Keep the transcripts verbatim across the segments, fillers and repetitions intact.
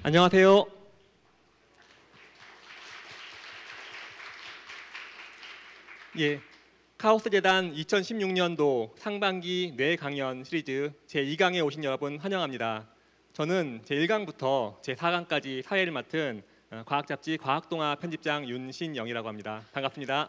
안녕하세요. 예, 카오스재단 이천십육 년도 상반기 뇌 강연 시리즈 제이 강에 오신 여러분 환영합니다. 저는 제일 강부터 제사 강까지 사회를 맡은 과학잡지 과학동화 편집장 윤신영이라고 합니다. 반갑습니다.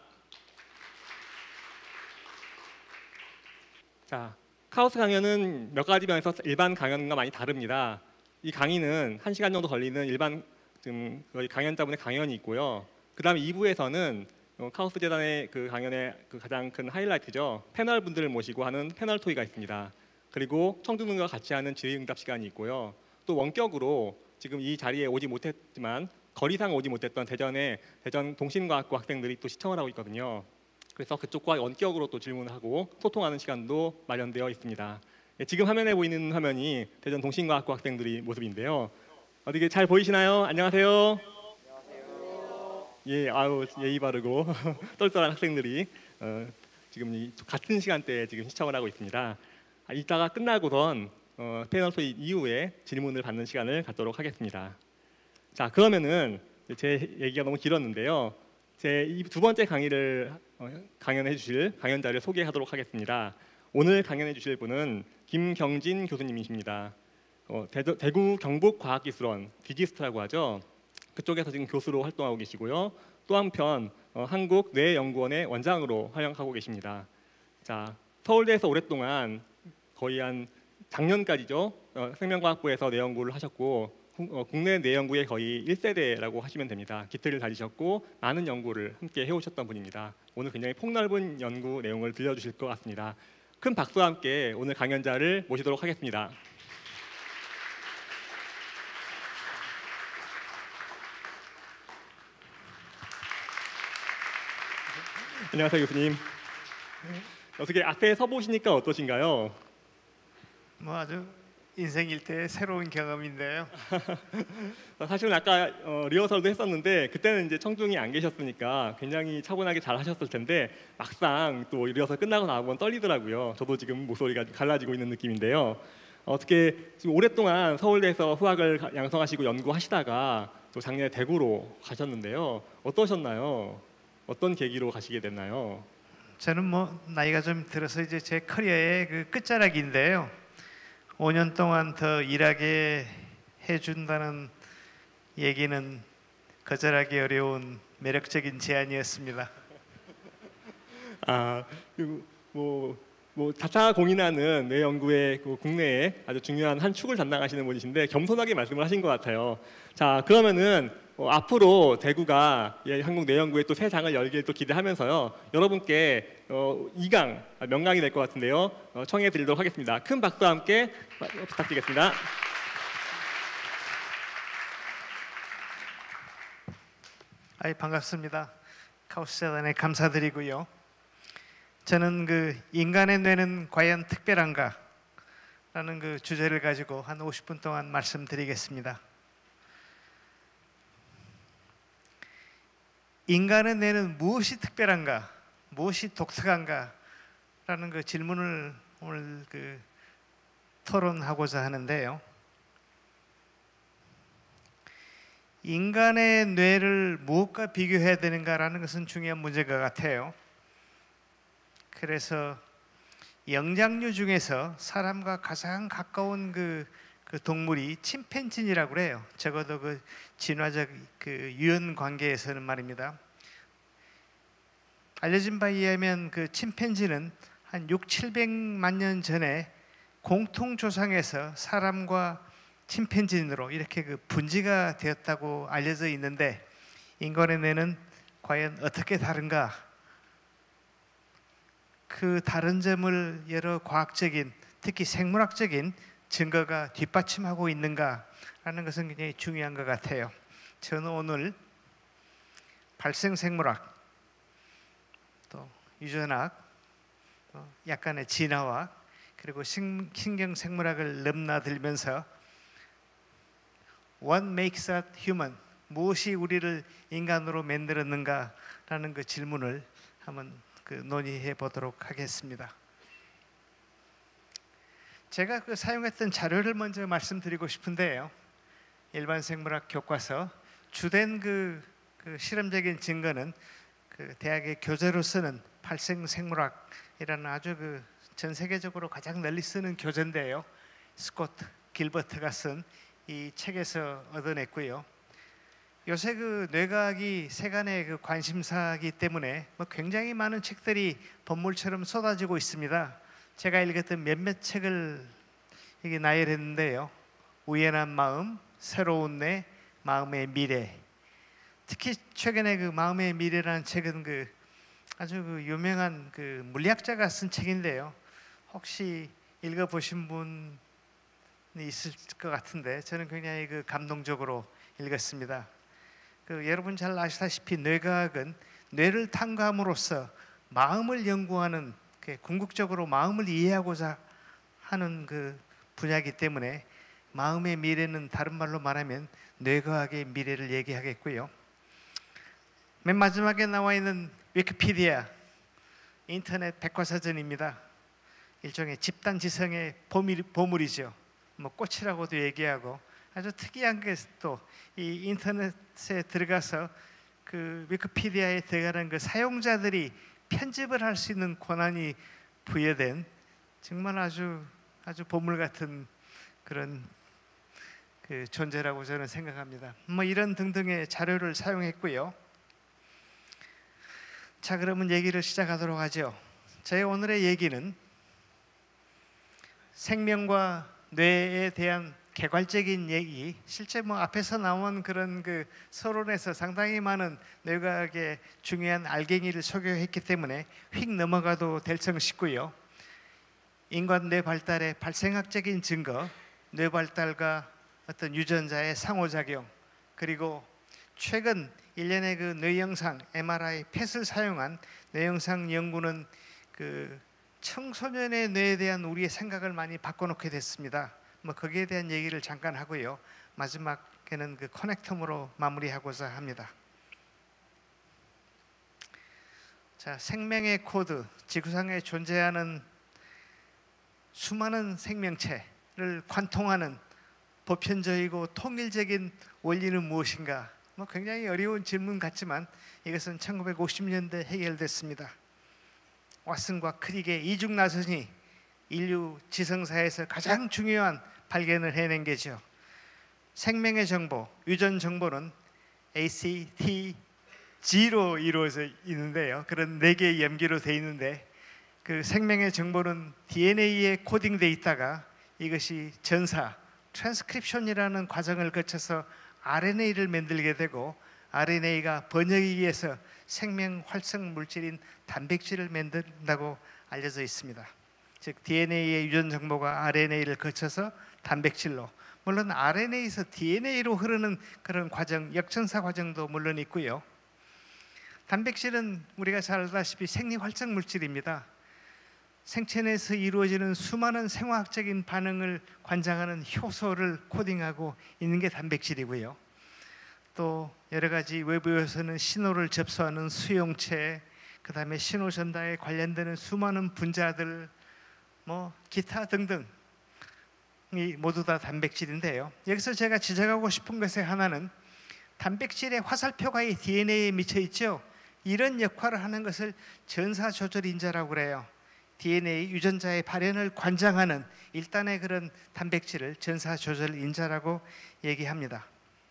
자, 카오스 강연은 몇 가지 면에서 일반 강연과 많이 다릅니다. 이 강의는 한 시간 정도 걸리는 일반 좀 강연자분의 강연이 있고요. 그 다음에 이 부에서는 카오스 재단의 그 강연의 그 가장 큰 하이라이트죠. 패널 분들을 모시고 하는 패널 토의가 있습니다. 그리고 청중들과 같이 하는 질의응답 시간이 있고요. 또 원격으로 지금 이 자리에 오지 못했지만 거리상 오지 못했던 대전의 대전 동신과학부 학생들이 또 시청을 하고 있거든요. 그래서 그쪽과 원격으로 또 질문하고 소통하는 시간도 마련되어 있습니다. 예, 지금 화면에 보이는 화면이 대전 동신과학부 학생들이 모습인데요. 어떻게 잘 보이시나요? 안녕하세요. 예, 아유 예의 바르고 똘똘한 학생들이 어, 지금 이 같은 시간대에 지금 시청을 하고 있습니다. 아, 이따가 끝나고선 어, 패널 토의 이후에 질문을 받는 시간을 갖도록 하겠습니다. 자, 그러면은 제 얘기가 너무 길었는데요. 제 두 번째 강의를 어, 강연해 주실 강연자를 소개하도록 하겠습니다. 오늘 강연해 주실 분은 김경진 교수님이십니다. 어, 대도, 대구 경북과학기술원 디지스트라고 하죠. 그쪽에서 지금 교수로 활동하고 계시고요. 또 한편 어, 한국뇌연구원의 원장으로 활약하고 계십니다. 자, 서울대에서 오랫동안 거의 한 작년까지죠. 어, 생명과학부에서 뇌연구를 하셨고 어, 국내 뇌연구의 거의 일 세대라고 하시면 됩니다. 기틀을 다지셨고 많은 연구를 함께 해오셨던 분입니다. 오늘 굉장히 폭넓은 연구 내용을 들려주실 것 같습니다. 큰 박수와 함께 오늘 강연자를 모시도록 하겠습니다. 안녕하세요, 교수님. 어떻게 앞에 서 보시니까 어떠신가요? 뭐 아주 인생 일대의 새로운 경험인데요. 사실은 아까 어, 리허설도 했었는데 그때는 이제 청중이 안 계셨으니까 굉장히 차분하게 잘 하셨을 텐데 막상 또 리허설 끝나고 나면 떨리더라고요. 저도 지금 목소리가 갈라지고 있는 느낌인데요. 어떻게 지금 오랫동안 서울대에서 후학을 양성하시고 연구하시다가 또 작년에 대구로 가셨는데요. 어떠셨나요? 어떤 계기로 가시게 됐나요? 저는 뭐 나이가 좀 들어서 이제 제 커리어의 그 끝자락인데요. 오 년 동안 더 일하게 해준다는 얘기는 거절하기 어려운 매력적인 제안이었습니다. 아, 뭐, 뭐 자차 공인하는 뇌 연구의 그 국내에 아주 중요한 한 축을 담당하시는 분이신데 겸손하게 말씀을 하신 것 같아요. 자, 그러면은 어, 앞으로 대구가 예, 한국 뇌연구의 또 새 장을 열길 또 기대하면서요. 여러분께 어, 이 강 명강이 될 것 같은데요. 어, 청해 드리도록 하겠습니다. 큰 박수와 함께 부탁드리겠습니다. 아이 반갑습니다. 카오스 재단에 감사드리고요. 저는 그 인간의 뇌는 과연 특별한가? 라는 그 주제를 가지고 한 오십 분 동안 말씀드리겠습니다. 인간의 뇌는 무엇이 특별한가? 무엇이 독특한가? 라는 그 질문을 오늘 그 토론하고자 하는데요. 인간의 뇌를 무엇과 비교해야 되는가라는 것은 중요한 문제인 것 같아요. 그래서 영장류 중에서 사람과 가장 가까운 그, 그 동물이 침팬지라고 그래요. 적어도 그 진화적 그 유연 관계에서는 말입니다. 알려진 바에 의하면 그 침팬지는 한 육칠백만 년 전에 공통 조상에서 사람과 침팬지인으로 이렇게 그 분지가 되었다고 알려져 있는데 인간의 뇌는 과연 어떻게 다른가? 그 다른 점을 여러 과학적인 특히 생물학적인 증거가 뒷받침하고 있는가라는 것은 굉장히 중요한 것 같아요. 저는 오늘 발생생물학, 또 유전학, 또 약간의 진화학, 그리고 신경생물학을 넘나들면서 What makes us human? 무엇이 우리를 인간으로 만들었는가라는 그 질문을 한번 그 논의해 보도록 하겠습니다. 제가 그 사용했던 자료를 먼저 말씀드리고 싶은데요. 일반 생물학 교과서 주된 그, 그 실험적인 증거는 그 대학의 교재로 쓰는 발생생물학이라는 아주 그 전 세계적으로 가장 널리 쓰는 교재인데요. 스코트 길버트가 쓴 이 책에서 얻어냈고요. 요새 그 뇌과학이 세간의 그 관심사이기 때문에 뭐 굉장히 많은 책들이 번물처럼 쏟아지고 있습니다. 제가 읽었던 몇몇 책을 이게 나열했는데요. 우연한 마음, 새로운 뇌, 마음의 미래. 특히 최근에 그 마음의 미래라는 책은 그 아주 그 유명한 그 물리학자가 쓴 책인데요. 혹시 읽어보신 분이 있을 것 같은데 저는 굉장히 그 감동적으로 읽었습니다. 그 여러분 잘 아시다시피 뇌과학은 뇌를 탐구함으로써 마음을 연구하는 그 궁극적으로 마음을 이해하고자 하는 그 분야이기 때문에 마음의 미래는 다른 말로 말하면 뇌과학의 미래를 얘기하겠고요. 맨 마지막에 나와 있는 위키피디아 인터넷 백과사전입니다. 일종의 집단지성의 보물, 보물이죠. 뭐 꽃이라고도 얘기하고 아주 특이한 게 또 이 인터넷에 들어가서 그 위키피디아에 들어가는 그 사용자들이 편집을 할 수 있는 권한이 부여된 정말 아주 아주 보물 같은 그런 그 존재라고 저는 생각합니다. 뭐 이런 등등의 자료를 사용했고요. 자, 그러면 얘기를 시작하도록 하죠. 제 오늘의 얘기는 생명과 뇌에 대한 개괄적인 얘기, 실제 뭐 앞에서 나온 그런 그 서론에서 상당히 많은 뇌과학의 중요한 알갱이를 소개했기 때문에 휙 넘어가도 될 성 싶고요. 인간 뇌 발달의 발생학적인 증거, 뇌 발달과 어떤 유전자의 상호작용, 그리고 최근 일련의 그 뇌영상, 엠알아이, 펫을 사용한 뇌영상 연구는 그 청소년의 뇌에 대한 우리의 생각을 많이 바꿔놓게 됐습니다. 뭐 거기에 대한 얘기를 잠깐 하고요. 마지막에는 그 커넥텀으로 마무리하고자 합니다. 자, 생명의 코드, 지구상에 존재하는 수많은 생명체를 관통하는 보편적이고 통일적인 원리는 무엇인가? 뭐 굉장히 어려운 질문 같지만 이것은 천구백오십 년대 해결됐습니다. 왓슨과 크릭의 이중 나선이 인류 지성사에서 가장 중요한 발견을 해낸 게죠. 생명의 정보, 유전 정보는 에이 씨 티 지로 이루어져 있는데요. 그런 네 개의 염기로 되어 있는데 그 생명의 정보는 디엔에이에 코딩되어 있다가 이것이 전사, 트랜스크립션이라는 과정을 거쳐서 알엔에이를 만들게 되고 알엔에이가 번역하기 위해서 생명 활성 물질인 단백질을 만든다고 알려져 있습니다. 즉 디엔에이의 유전 정보가 알엔에이를 거쳐서 단백질로, 물론 알엔에이에서 디엔에이로 흐르는 그런 과정, 역전사 과정도 물론 있고요. 단백질은 우리가 잘 알다시피 생리 활성 물질입니다. 생체 내에서 이루어지는 수많은 생화학적인 반응을 관장하는 효소를 코딩하고 있는 게 단백질이고요. 또 여러 가지 외부에서는 신호를 접수하는 수용체, 그 다음에 신호 전달에 관련되는 수많은 분자들, 뭐 기타 등등이 모두 다 단백질인데요. 여기서 제가 지적하고 싶은 것의 하나는 단백질의 화살표가 이 디엔에이에 미쳐 있죠. 이런 역할을 하는 것을 전사 조절 인자라고 그래요. 디엔에이 유전자의 발현을 관장하는 일단의 그런 단백질을 전사 조절 인자라고 얘기합니다.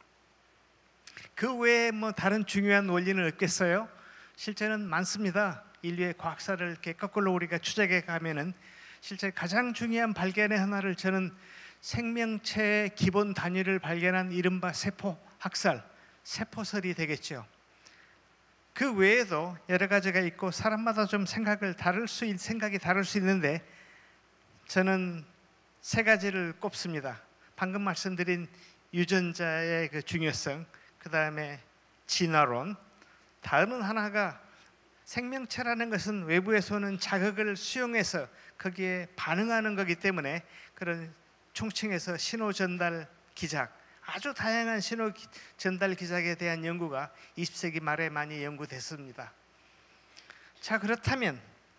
그 외에 뭐 다른 중요한 원리는 없겠어요? 실제는 많습니다. 인류의 과학사를 이렇게 거꾸로 우리가 추적해 가면은 실제 가장 중요한 발견의 하나를 저는 생명체의 기본 단위를 발견한 이른바 세포 학살, 세포설이 되겠죠. 그 외에도 여러 가지가 있고 사람마다 좀 생각을 다를 수 있, 생각이 다를 수 있는데 저는 세 가지를 꼽습니다. 방금 말씀드린 유전자의 그 중요성, 그 다음에 진화론, 다음은 하나가 생명체라는 것은 외부에서 오는 자극을 수용해서 거기에 반응하는 거기 때문에 그런 총칭해서 신호 전달 기작, 아주 다양한 신호 전달 기작에 대한 연구가 이십 세기 말에 많이 연구됐습니다. 자, 그렇다면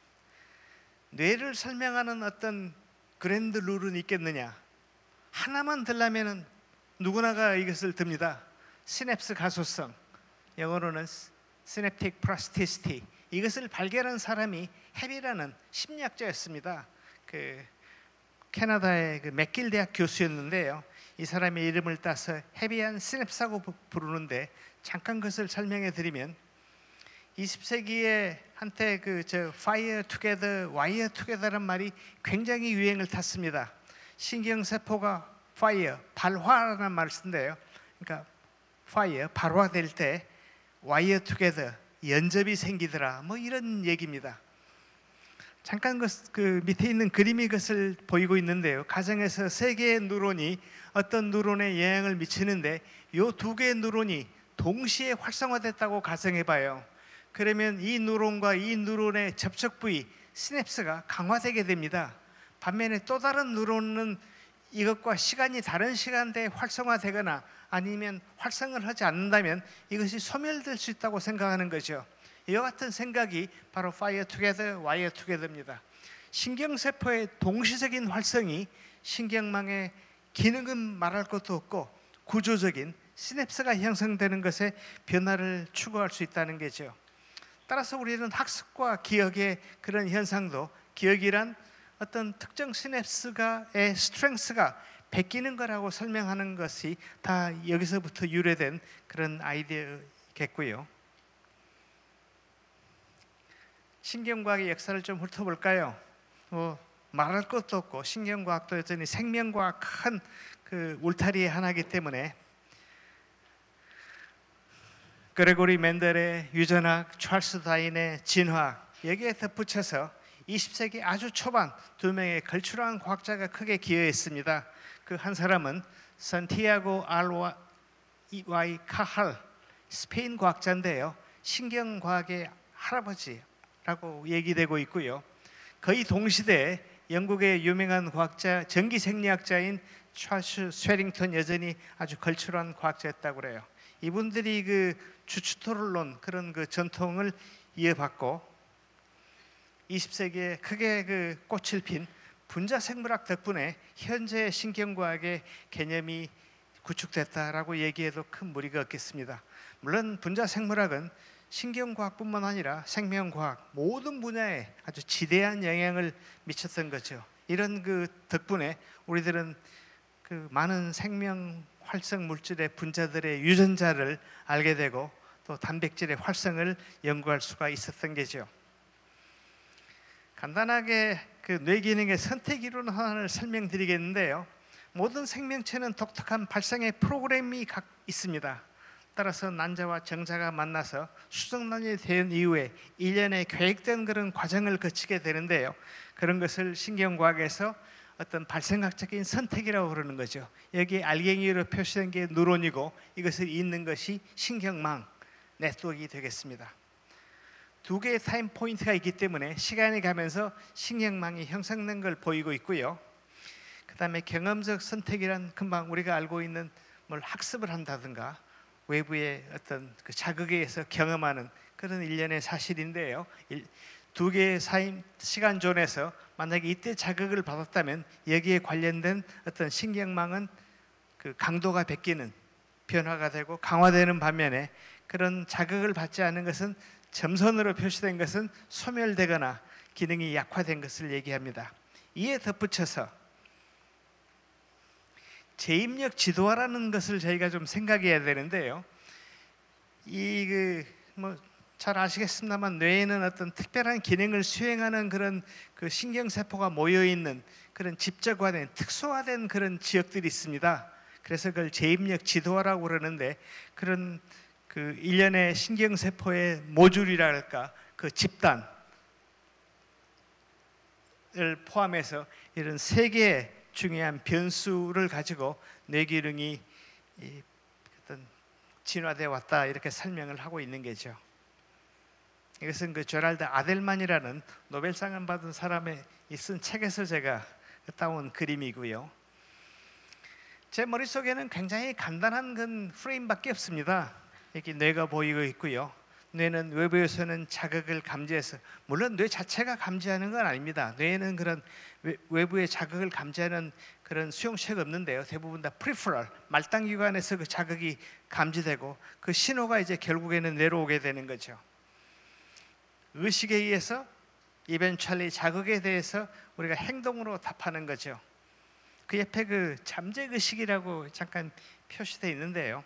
뇌를 설명하는 어떤 그랜드 룰은 있겠느냐? 하나만 들라면은 누구나가 이것을 듭니다. 시냅스 가소성, 영어로는 Synaptic Plasticity, 이것을 발견한 사람이 헤비라는 심리학자였습니다. 그 캐나다의 그 맥길 대학 교수였는데요. 이 사람의 이름을 따서 헤비한 시냅스라고 부르는데, 잠깐 그것을 설명해 드리면, 이십 세기에 한때 그 저 fire together, wire together란 말이 굉장히 유행을 탔습니다. 신경세포가 fire, 발화라는 말을 쓴대요. 그러니까 fire, 발화될 때 wire together, 연접이 생기더라, 뭐 이런 얘기입니다. 잠깐 그, 그 밑에 있는 그림이 그것을 보이고 있는데요. 가정에서 세 개의 뉴런이 어떤 뉴런에 영향을 미치는데, 이 두 개의 뉴런이 동시에 활성화됐다고 가정해봐요. 그러면 이 뉴런과 이 뉴런의 접촉 부위 시냅스가 강화되게 됩니다. 반면에 또 다른 뉴런은 이것과 시간이 다른 시간대에 활성화되거나 아니면 활성을 하지 않는다면 이것이 소멸될 수 있다고 생각하는 거죠. 이와 같은 생각이 바로 fire together, wire together입니다. 신경세포의 동시적인 활성이 신경망의 기능은 말할 것도 없고 구조적인 시냅스가 형성되는 것에 변화를 추구할 수 있다는 거죠. 따라서 우리는 학습과 기억의 그런 현상도, 기억이란 어떤 특정 시냅스가의 스트렝스가 베끼는 거라고 설명하는 것이 다 여기서부터 유래된 그런 아이디어겠고요. 신경과학의 역사를 좀 훑어볼까요? 뭐 말할 것도 없고 신경과학도 여전히 생명과 큰 그 울타리의 하나이기 때문에 그레고리 멘델의 유전학, 찰스 다윈의 진화학, 여기에 덧붙여서 이십 세기 아주 초반 두 명의 걸출한 과학자가 크게 기여했습니다. 그 한 사람은 산티아고 알와이 카할, 스페인 과학자인데요. 신경과학의 할아버지라고 얘기되고 있고요. 거의 동시대에 영국의 유명한 과학자, 전기생리학자인 찰스 쇠링턴, 여전히 아주 걸출한 과학자였다고 그래요. 이분들이 그 주추토론론 그런 그 전통을 이어받고 이십 세기에 크게 그 꽃을 핀 분자생물학 덕분에 현재의 신경과학의 개념이 구축됐다라고 얘기해도 큰 무리가 없겠습니다. 물론 분자생물학은 신경과학뿐만 아니라 생명과학 모든 분야에 아주 지대한 영향을 미쳤던 거죠. 이런 그 덕분에 우리들은 그 많은 생명 활성 물질의 분자들의 유전자를 알게 되고 또 단백질의 활성을 연구할 수가 있었던 게죠. 간단하게 그 뇌 기능의 선택 이론 하나를 설명드리겠는데요. 모든 생명체는 독특한 발생의 프로그램이 각 있습니다. 따라서 난자와 정자가 만나서 수정란이 된 이후에 일련의 계획된 그런 과정을 거치게 되는데요. 그런 것을 신경과학에서 어떤 발생학적인 선택이라고 그러는 거죠. 여기 알갱이로 표시된 게 뉴런이고 이것을 잇는 것이 신경망, 네트워크가 되겠습니다. 두 개의 타임 포인트가 있기 때문에 시간이 가면서 신경망이 형성된 걸 보이고 있고요. 그 다음에 경험적 선택이란 금방 우리가 알고 있는 뭘 학습을 한다든가 외부의 어떤 그 자극에 의해서 경험하는 그런 일련의 사실인데요. 두 개의 사임 시간 존에서 만약에 이때 자극을 받았다면 여기에 관련된 어떤 신경망은 그 강도가 바뀌는 변화가 되고 강화되는 반면에 그런 자극을 받지 않은 것은 점선으로 표시된 것은 소멸되거나 기능이 약화된 것을 얘기합니다. 이에 덧붙여서 제입력 지도화라는 것을 저희가 좀 생각해야 되는데요. 이 그 뭐 잘 아시겠습니다만 뇌에는 어떤 특별한 기능을 수행하는 그런 그 신경세포가 모여 있는 그런 집적화된 특수화된 그런 지역들이 있습니다. 그래서 그걸 제입력 지도화라고 그러는데 그런 그 일련의 신경세포의 모듈이랄까 그 집단을 포함해서 이런 세 개의 중요한 변수를 가지고 뇌 기능이 어떤 진화되어 왔다 이렇게 설명을 하고 있는 거죠. 이것은 그 제랄드 아델만이라는 노벨상을 받은 사람의 쓴 책에서 제가 따온 그림이고요. 제 머릿속에는 굉장히 간단한 건 프레임밖에 없습니다. 여기 뇌가 보이고 있고요. 뇌는 외부에서는 자극을 감지해서, 물론 뇌 자체가 감지하는 건 아닙니다. 뇌는 그런 외부의 자극을 감지하는 그런 수용체가 없는데요. 대부분 다 프리프럴 말단기관에서 그 자극이 감지되고 그 신호가 이제 결국에는 내려오게 되는 거죠. 의식에 의해서 이벤츄얼리 자극에 대해서 우리가 행동으로 답하는 거죠. 그 옆에 그 잠재 의식이라고 잠깐 표시되어 있는데요.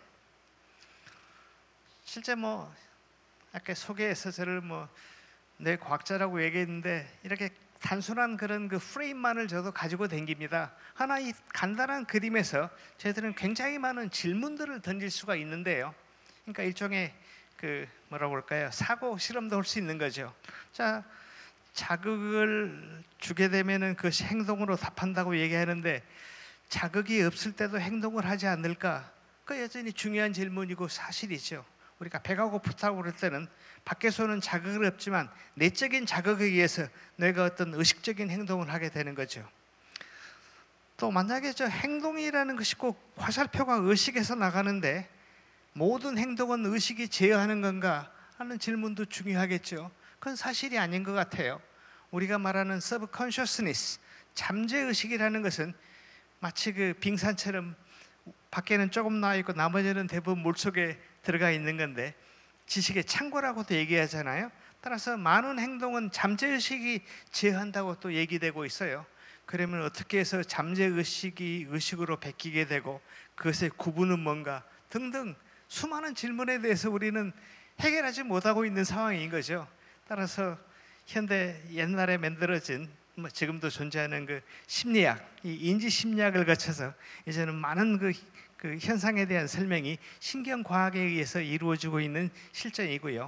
실제 뭐 아까 소개에서 저를 뭐 뇌 과학자라고 얘기했는데 이렇게 단순한 그런 그 프레임만을 저도 가지고 댕깁니다. 하나 이 간단한 그림에서 저희들은 굉장히 많은 질문들을 던질 수가 있는데요. 그러니까 일종의 그 뭐라고 할까요? 사고 실험도 할 수 있는 거죠. 자, 자극을 주게 되면은 그것이 행동으로 답한다고 얘기하는데 자극이 없을 때도 행동을 하지 않을까? 그 여전히 중요한 질문이고 사실이죠. 우리가 배가 고프다고 그럴 때는 밖에서는 자극을 없지만 내적인 자극에 의해서 뇌가 어떤 의식적인 행동을 하게 되는 거죠. 또 만약에 저 행동이라는 것이 꼭 화살표가 의식에서 나가는데 모든 행동은 의식이 제어하는 건가 하는 질문도 중요하겠죠. 그건 사실이 아닌 것 같아요. 우리가 말하는 subconsciousness, 잠재의식이라는 것은 마치 그 빙산처럼 밖에는 조금 나와 있고 나머지는 대부분 물속에 들어가 있는 건데 지식의 창고라고도 얘기하잖아요. 따라서 많은 행동은 잠재의식이 제어한다고 또 얘기되고 있어요. 그러면 어떻게 해서 잠재의식이 의식으로 베끼게 되고 그것의 구분은 뭔가 등등 수많은 질문에 대해서 우리는 해결하지 못하고 있는 상황인 거죠. 따라서 현대 옛날에 만들어진 뭐 지금도 존재하는 그 심리학, 이 인지 심리학을 거쳐서 이제는 많은 그, 그 현상에 대한 설명이 신경과학에 의해서 이루어지고 있는 실정이고요.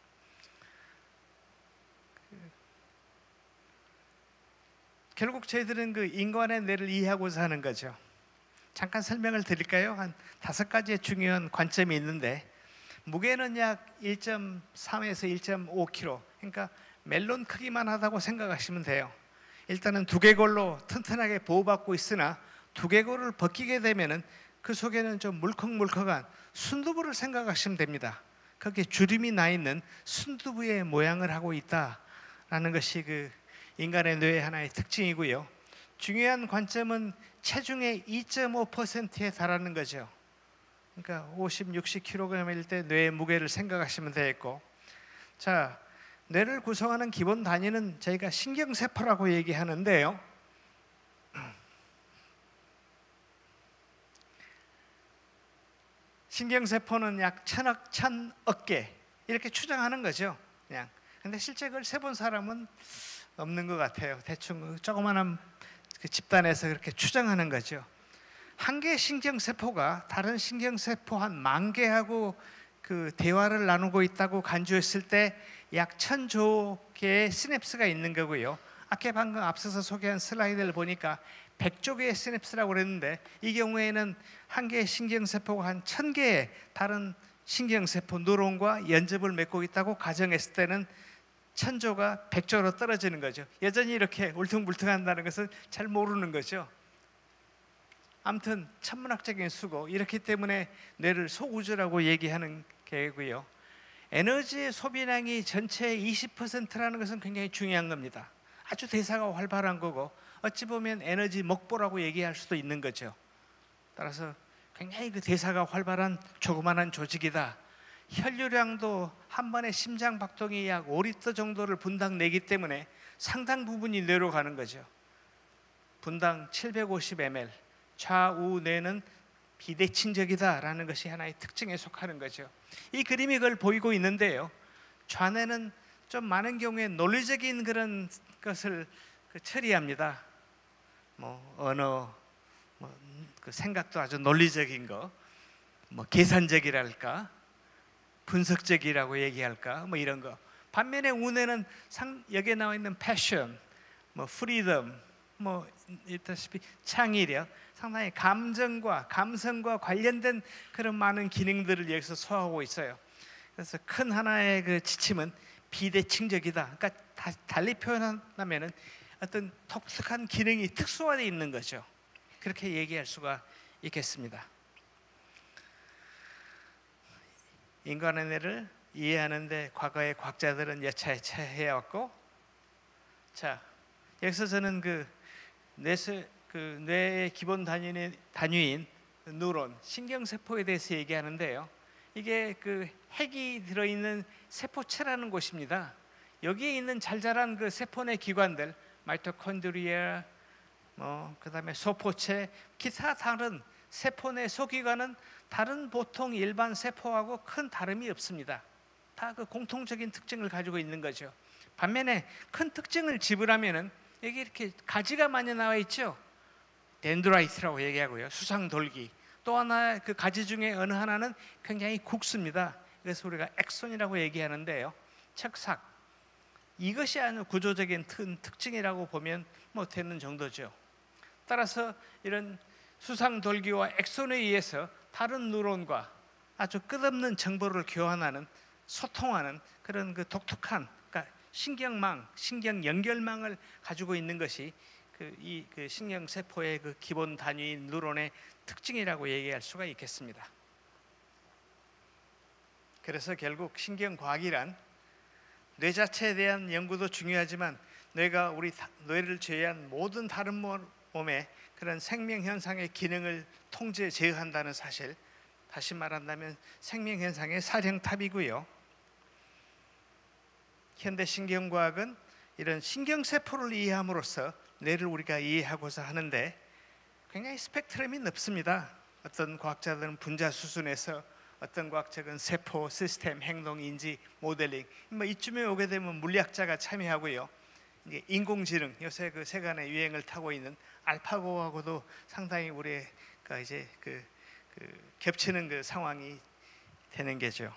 결국 저희들은 그 인간의 뇌를 이해하고자 하는 거죠. 잠깐 설명을 드릴까요? 한 다섯 가지의 중요한 관점이 있는데 무게는 약 일 점 삼에서 일 점 오 킬로그램, 그러니까 멜론 크기만 하다고 생각하시면 돼요. 일단은 두개골로 튼튼하게 보호받고 있으나 두개골을 벗기게 되면은 그 속에는 좀 물컹물컹한 순두부를 생각하시면 됩니다. 거기에 주름이 나 있는 순두부의 모양을 하고 있다라는 것이 그 인간의 뇌의 하나의 특징이고요. 중요한 관점은 체중의 이 점 오 퍼센트에 달하는 거죠. 그러니까 오십, 육십 킬로그램일 때 뇌의 무게를 생각하시면 되겠고, 자, 뇌를 구성하는 기본 단위는 저희가 신경세포라고 얘기하는데요. 신경세포는 약 천억, 천억 개 이렇게 추정하는 거죠. 그냥. 근데 실제 그걸 세본 사람은 없는 것 같아요. 대충 조그마한 그 집단에서 그렇게 추정하는 거죠. 한 개의 신경세포가 다른 신경세포 한 만 개하고 그 대화를 나누고 있다고 간주했을 때 약 천조 개의 시냅스가 있는 거고요. 아까 방금 앞서서 소개한 슬라이드를 보니까 백조 개의 시냅스라고 그랬는데 이 경우에는 한 개의 신경세포가 한 천 개의 다른 신경세포 뉴런과 연접을 맺고 있다고 가정했을 때는 천조가 백조로 떨어지는 거죠. 여전히 이렇게 울퉁불퉁한다는 것을 잘 모르는 거죠. 아무튼 천문학적인 수고, 이렇기 때문에 뇌를 소우주라고 얘기하는 게고요. 에너지의 소비량이 전체의 이십 퍼센트라는 것은 굉장히 중요한 겁니다. 아주 대사가 활발한 거고 어찌 보면 에너지 먹보라고 얘기할 수도 있는 거죠. 따라서 굉장히 그 대사가 활발한 조그만한 조직이다. 혈류량도 한 번에 심장 박동이 약 오 리터 정도를 분당 내기 때문에 상당 부분이 뇌로 가는 거죠. 분당 칠백오십 밀리리터, 좌우 뇌는 비대칭적이다라는 것이 하나의 특징에 속하는 거죠. 이 그림이 그걸 보이고 있는데요. 좌뇌는 좀 많은 경우에 논리적인 그런 것을 그 처리합니다. 뭐 언어, 뭐 그 생각도 아주 논리적인 거, 뭐 계산적이랄까, 분석적이라고 얘기할까, 뭐 이런 거. 반면에 우뇌는 상, 여기에 나와 있는 패션, 뭐 프리덤, 뭐 있다시피 창의력, 상당히 감정과 감성과 관련된 그런 많은 기능들을 여기서 소화하고 있어요. 그래서 큰 하나의 그 지침은 비대칭적이다. 그러니까 다, 달리 표현하면은 어떤 독특한 기능이 특수화되어 있는 거죠. 그렇게 얘기할 수가 있겠습니다. 인간의 뇌를 이해하는데 과거의 과학자들은 여차여차 해왔고, 자, 여기서 저는 그 뇌, 그 뇌의 기본 단위인, 단위인 뉴런, 신경세포에 대해서 얘기하는데요. 이게 그 핵이 들어있는 세포체라는 곳입니다. 여기에 있는 잘 자란 그 세포내 기관들, 마이토콘드리아, 뭐 그다음에 소포체, 기타 다른 세포내 소기관은 다른 보통 일반 세포하고 큰 다름이 없습니다. 다 그 공통적인 특징을 가지고 있는 거죠. 반면에 큰 특징을 지불하면은 여기 이렇게 가지가 많이 나와 있죠. 덴드라이트라고 얘기하고요. 수상돌기. 또 하나 그 가지 중에 어느 하나는 굉장히 굵습니다. 그래서 우리가 엑손이라고 얘기하는데요. 척삭. 이것이 아주 구조적인 특징이라고 보면 뭐 되는 정도죠. 따라서 이런 수상돌기와 엑손에 의해서 다른 뉴런과 아주 끝없는 정보를 교환하는, 소통하는 그런 그 독특한, 그러니까 신경망, 신경 연결망을 가지고 있는 것이 그 이 그 신경세포의 그 기본 단위인 뉴런의 특징이라고 얘기할 수가 있겠습니다. 그래서 결국 신경과학이란 뇌 자체에 대한 연구도 중요하지만 뇌가 우리 뇌를 제외한 모든 다른 몸의 그런 생명 현상의 기능을 통제 제어한다는 사실, 다시 말한다면 생명 현상의 사령탑이고요. 현대 신경과학은 이런 신경세포를 이해함으로써 뇌를 우리가 이해하고자 하는데 굉장히 스펙트럼이 넓습니다. 어떤 과학자들은 분자 수준에서, 어떤 과학자는 세포, 시스템, 행동, 인지, 모델링, 뭐 이쯤에 오게 되면 물리학자가 참여하고요. 이게 인공지능, 요새 그 세간의 유행을 타고 있는 알파고하고도 상당히 우리가 이제 그, 그 겹치는 그 상황이 되는 게죠.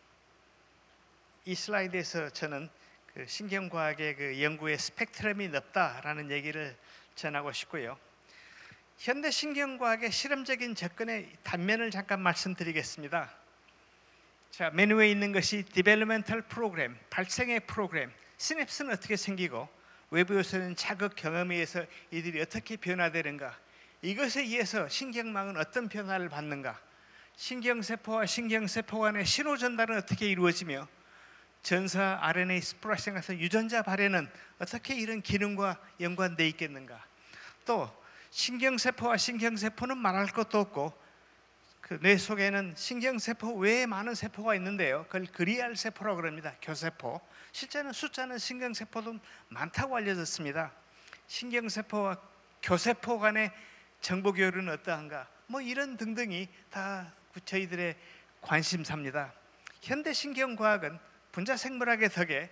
이 슬라이드에서 저는 그 신경과학의 그 연구의 스펙트럼이 넓다라는 얘기를 전하고 싶고요. 현대 신경과학의 실험적인 접근의 단면을 잠깐 말씀드리겠습니다. 자, 맨 위에 있는 것이 디벨로멘털 프로그램, 발생의 프로그램, 시냅스는 어떻게 생기고 외부 요소는 자극 경험에 의해서 이들이 어떻게 변화되는가, 이것에 의해서 신경망은 어떤 변화를 받는가, 신경세포와 신경세포 간의 신호 전달은 어떻게 이루어지며 전사 알엔에이 스플라이싱에서 유전자 발현은 어떻게 이런 기능과 연관되어 있겠는가. 또 신경세포와 신경세포는 말할 것도 없고 그 뇌 속에는 신경세포 외에 많은 세포가 있는데요. 그걸 그리알 세포라고 그럽니다. 교세포. 실제는 숫자는 신경세포도 많다고 알려졌습니다. 신경세포와 교세포 간의 정보 교류는 어떠한가, 뭐 이런 등등이 다 저희들의 관심사입니다. 현대 신경과학은 분자 생물학의 덕에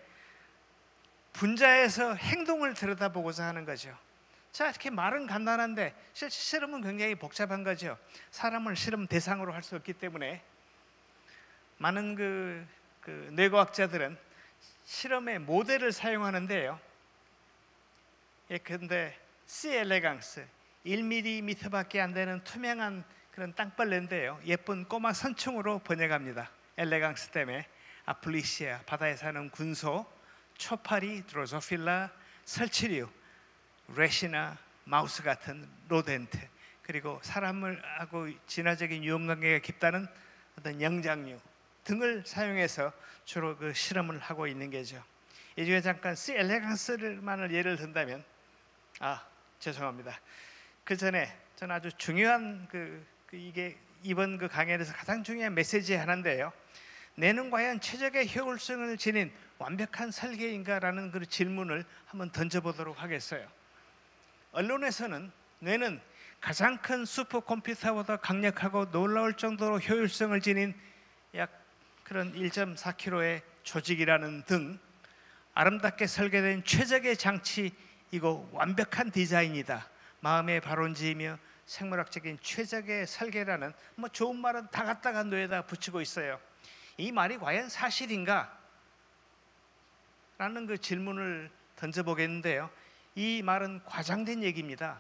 분자에서 행동을 들여다보고자 하는 거죠. 자, 이렇게 말은 간단한데 실제 실험은 굉장히 복잡한 거죠. 사람을 실험 대상으로 할 수 없기 때문에 많은 그, 그 뇌과학자들은 실험의 모델을 사용하는데요. 예, 근데 C. 엘레강스 일 밀리미터밖에 안 되는 투명한 그런 땅벌레인데요. 예쁜 꼬마 선충으로 번역합니다. 엘레강스 때문에 아플리시아, 바다에 사는 군소, 초파리, 드로소필라, 설치류, 레시나, 마우스 같은 로덴트, 그리고 사람을 하고 진화적인 유형관계가 깊다는 어떤 영장류 등을 사용해서 주로 그 실험을 하고 있는 게죠. 이 중에 잠깐 C. 엘레강스만을 예를 든다면, 아 죄송합니다. 그 전에 저는 아주 중요한 그, 그 이게 이번 그 강연에서 가장 중요한 메시지 하나인데요. 뇌는 과연 최적의 효율성을 지닌 완벽한 설계인가라는 그 질문을 한번 던져보도록 하겠어요. 언론에서는 뇌는 가장 큰 슈퍼컴퓨터보다 강력하고 놀라울 정도로 효율성을 지닌 약 그런 일 점 사 킬로그램의 조직이라는 등 아름답게 설계된 최적의 장치이고 완벽한 디자인이다, 마음의 발원지이며 생물학적인 최적의 설계라는 뭐 좋은 말은 다 갖다가 뇌에다 붙이고 있어요. 이 말이 과연 사실인가? 라는 그 질문을 던져보겠는데요. 이 말은 과장된 얘기입니다.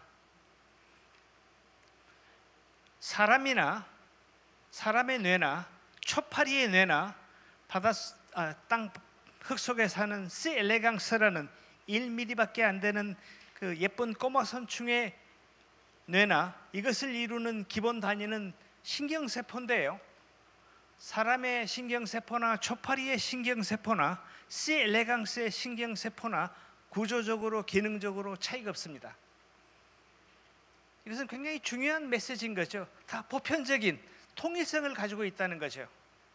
사람이나 사람의 뇌나 초파리의 뇌나 바다 아, 땅 흙 속에 사는 C. 엘레강스라는 일 밀리미터밖에 안 되는 그 예쁜 꼬마 선충의 뇌나 이것을 이루는 기본 단위는 신경세포인데요. 사람의 신경세포나 초파리의 신경세포나 C. 엘레강스의 신경세포나 구조적으로 기능적으로 차이가 없습니다. 이것은 굉장히 중요한 메시지인 거죠. 다 보편적인 통일성을 가지고 있다는 거죠.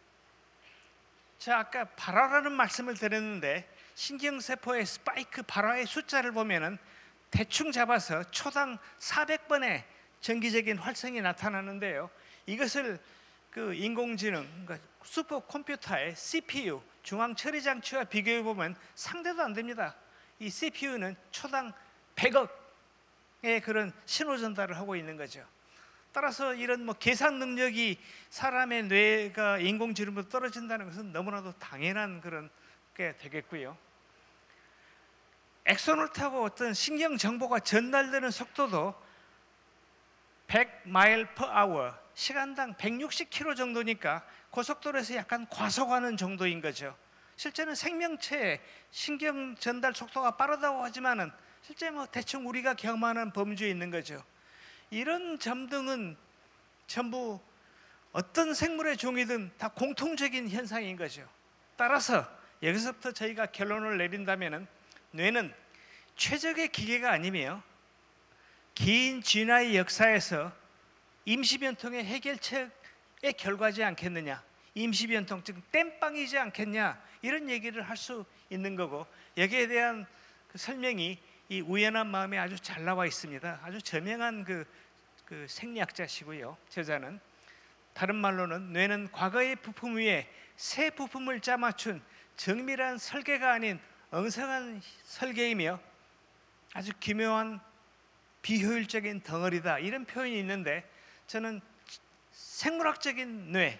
자, 아까 발화라는 말씀을 드렸는데 신경세포의 스파이크 발화의 숫자를 보면은 대충 잡아서 초당 사백 번의 정기적인 활성이 나타나는데요. 이것을 그 인공지능, 그러니까 슈퍼컴퓨터의 씨피유 중앙 처리 장치와 비교해 보면 상대도 안 됩니다. 이 씨피유는 초당 백억의 그런 신호 전달을 하고 있는 거죠. 따라서 이런 뭐 계산 능력이 사람의 뇌가 인공지능보다 떨어진다는 것은 너무나도 당연한 그런 게 되겠고요. 엑선을 타고 어떤 신경 정보가 전달되는 속도도 백 마일 퍼 아워, 시간당 백육십 킬로미터 정도니까 고속도로에서 약간 과속하는 정도인 거죠. 실제는 생명체의 신경 전달 속도가 빠르다고 하지만은 실제 뭐 대충 우리가 경험하는 범주에 있는 거죠. 이런 점 등은 전부 어떤 생물의 종이든 다 공통적인 현상인 거죠. 따라서 여기서부터 저희가 결론을 내린다면은 뇌는 최적의 기계가 아니며 긴 진화의 역사에서 임시변통의 해결책의 결과지 않겠느냐, 임시변통 즉 땜빵이지 않겠냐, 이런 얘기를 할 수 있는 거고, 여기에 대한 그 설명이 이 우연한 마음에 아주 잘 나와 있습니다. 아주 저명한 그, 그 생리학자시고요. 저자는 다른 말로는 뇌는 과거의 부품 위에 새 부품을 짜맞춘 정밀한 설계가 아닌 엉성한 설계이며 아주 기묘한 비효율적인 덩어리다, 이런 표현이 있는데, 저는 생물학적인 뇌,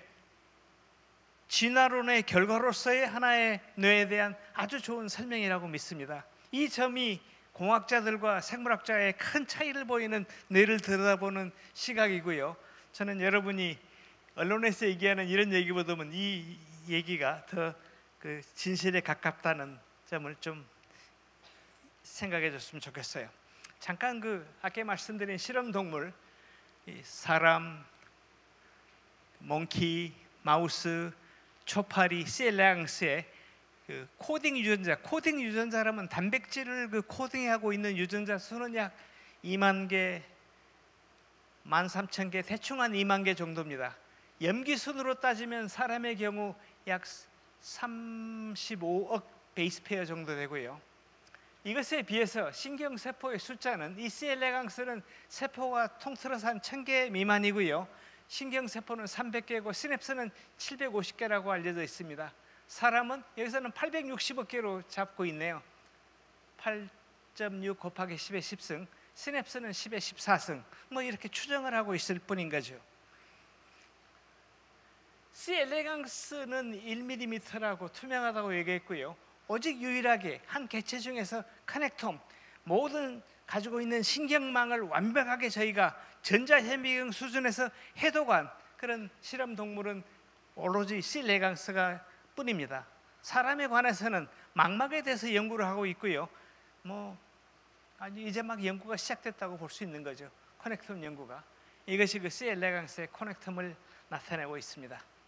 진화론의 결과로서의 하나의 뇌에 대한 아주 좋은 설명이라고 믿습니다. 이 점이 공학자들과 생물학자의 큰 차이를 보이는 뇌를 들여다보는 시각이고요. 저는 여러분이 언론에서 얘기하는 이런 얘기보다는 이 얘기가 더 그 진실에 가깝다는 점을 좀 생각해 줬으면 좋겠어요. 잠깐 그 아까 말씀드린 실험 동물, 사람, 몽키, 마우스, 초파리, 셀랑스의 그 코딩 유전자, 코딩 유전자라면 단백질을 그 코딩하고 있는 유전자 수는 약 이만 개, 만 삼천 개, 대충 한 이만 개 정도입니다. 염기 순으로 따지면 사람의 경우 약 삼십오억 베이스 페어 정도 되고요. 이것에 비해서 신경세포의 숫자는, 이 C엘레강스는 세포가 통틀어서 한 천 개 미만이고요. 신경세포는 삼백 개고 시냅스는 칠백오십 개라고 알려져 있습니다. 사람은 여기서는 팔백육십억 개로 잡고 있네요. 팔 점 육 곱하기 십의 십승, 시냅스는 십의 십사승, 뭐 이렇게 추정을 하고 있을 뿐인 거죠. C엘레강스는 일 밀리미터라고 투명하다고 얘기했고요. 오직 유일하게 한 개체 중에서 커넥톰, 모든 가지고 있는 신경망을 완벽하게 저희가 전자현미경 수준에서 해독한 그런 실험 동물은 오로지 C엘레강스가 뿐입니다. 사람에 관해서는 망막에 대해서 연구를 하고 있고요. 뭐 아주 이제 막 연구가 시작됐다고 볼 수 있는 거죠. 커넥톰 연구가. 이것이 그 C엘레강스의 커넥톰을 나타내고 있습니다.